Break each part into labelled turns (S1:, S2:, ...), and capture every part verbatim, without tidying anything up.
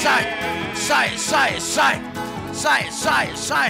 S1: side, side, side, side, side, side, side.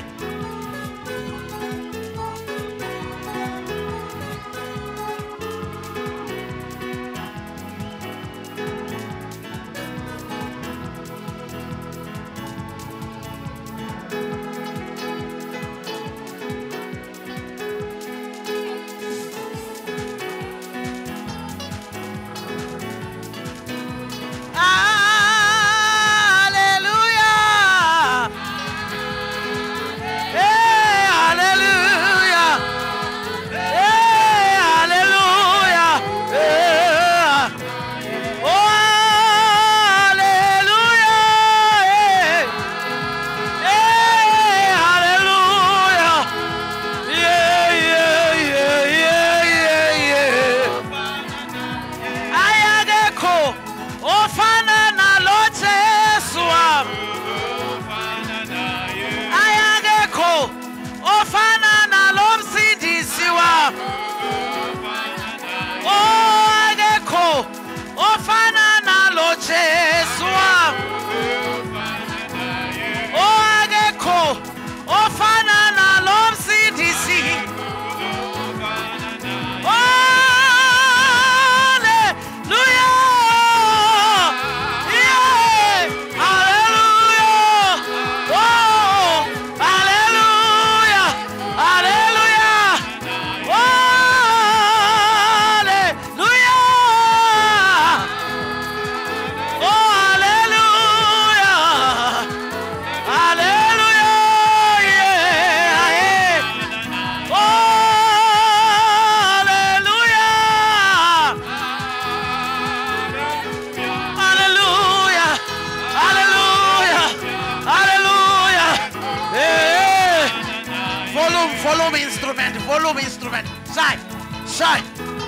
S1: Volume instrument, side, side.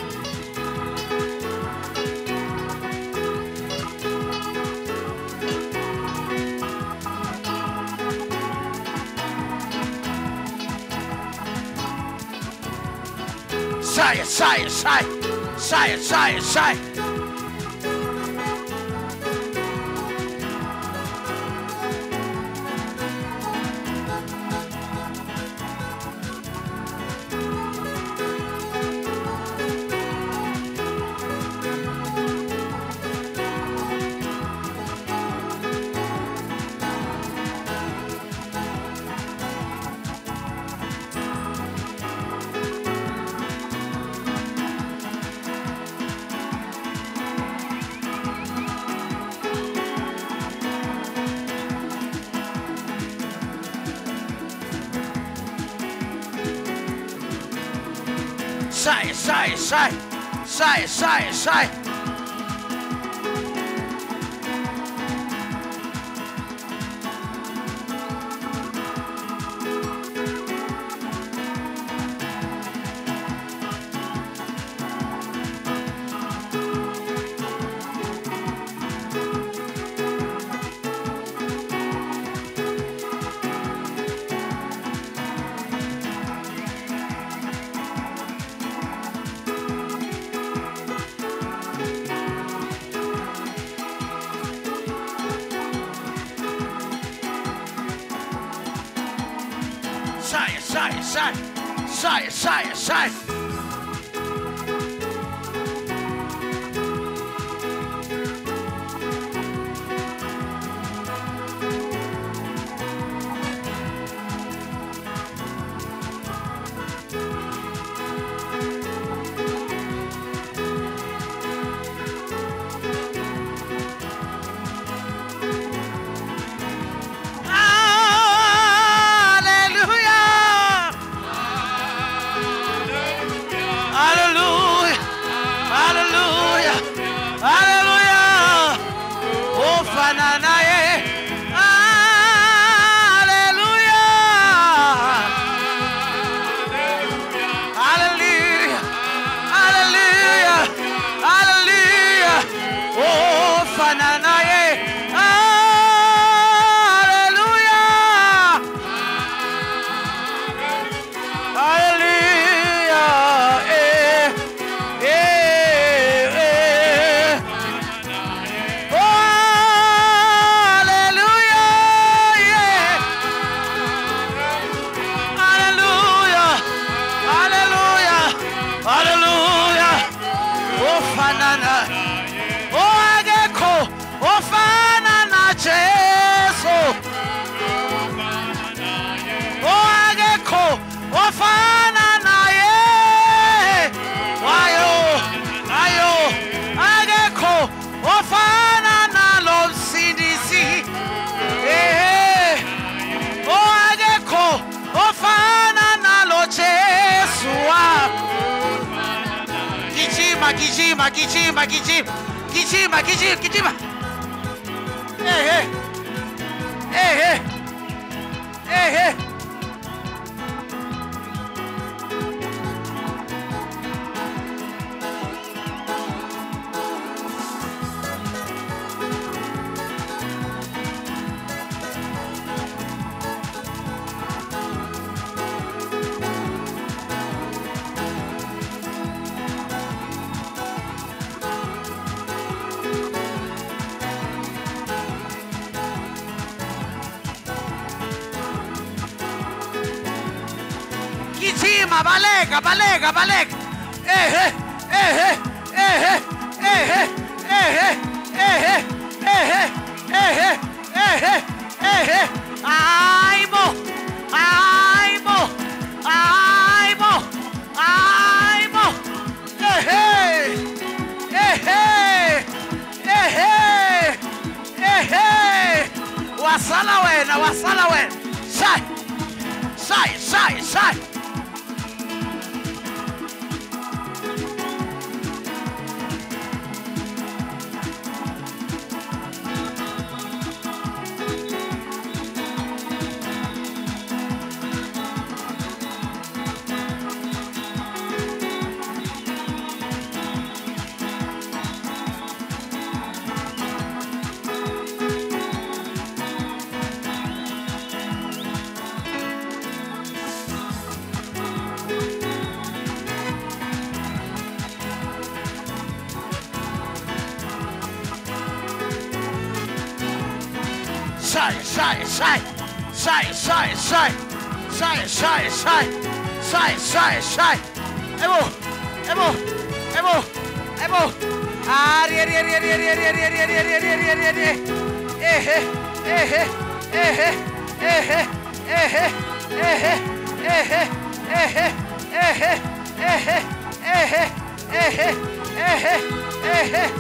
S1: Side, side, side, side, side, side. Side, side, side, side, side, side. Side, side, side, side, side, side. Kijima, kijima, kijima, kijima. Kijima, kijima, kijima. Hey, hey. Hey, hey. Hey, hey. Kijima, balega, balega, balega. Eh, eh, eh, eh, eh, eh, eh, eh, eh, eh, eh, eh, eh, eh. Aimo, aimo, aimo, aimo. Eh, eh, eh, eh, eh, eh. Wasala wena, wasala wena. Sai, sai, sai, sai. Sai, sai, sai, sai, sai, sai, sai, sai, sai, sai, sai, sai. Emo, emo, emo, emo. Ari, ari, ari, ari, ari, ari, ari, ari, ari, ari, ari, ari, ari. Eh, eh, eh, eh, eh, eh, eh, eh, eh, eh, eh, eh, eh, eh.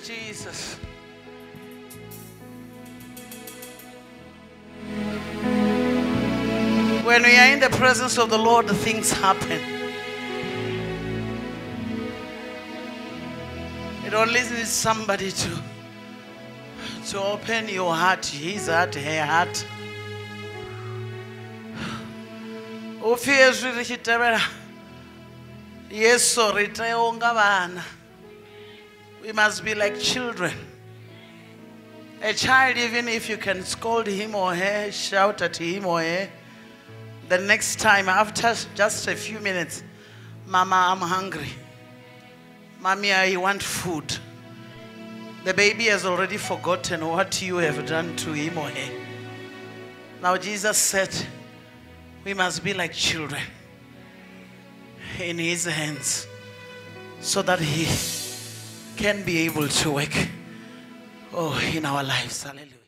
S1: Jesus. When we are in the presence of the Lord, things happen. It only needs somebody to, to open your heart, his heart, her heart. Yes, sorry, we must be like children. A child, even if you can scold him or her, shout at him or her, the next time, after just a few minutes, Mama, I'm hungry. Mommy, I want food. The baby has already forgotten what you have done to him or her. Now Jesus said, we must be like children in his hands so that he can be able to work oh, in our lives. Hallelujah.